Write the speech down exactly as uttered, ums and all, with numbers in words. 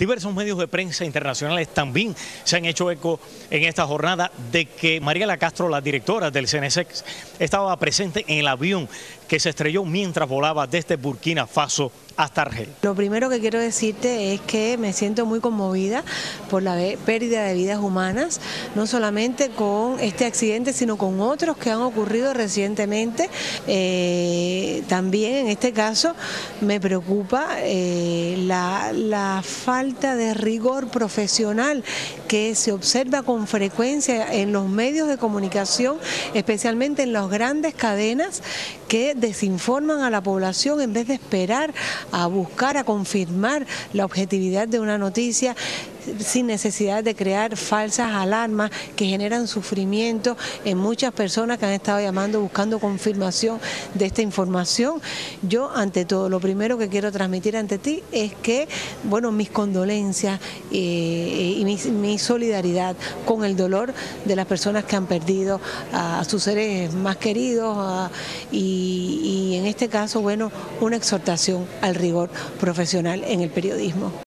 Diversos medios de prensa internacionales también se han hecho eco en esta jornada de que Mariela Castro, la directora del C N S E C, estaba presente en el avión que se estrelló mientras volaba desde Burkina Faso hasta Argel. Lo primero que quiero decirte es que me siento muy conmovida por la pérdida de vidas humanas, no solamente con este accidente, sino con otros que han ocurrido recientemente. Eh, también en este caso me preocupa eh, la, la falta de rigor profesional que se observa con frecuencia en los medios de comunicación, especialmente en las grandes cadenas que desinforman a la población en vez de esperar a buscar, a confirmar la objetividad de una noticia sin necesidad de crear falsas alarmas que generan sufrimiento en muchas personas que han estado llamando buscando confirmación de esta información. Yo, ante todo, lo primero que quiero transmitir ante ti es que, bueno, mis condolencias eh, y mi, mi solidaridad con el dolor de las personas que han perdido a, a sus seres más queridos a, y, y en este caso, bueno, una exhortación al rigor profesional en el periodismo.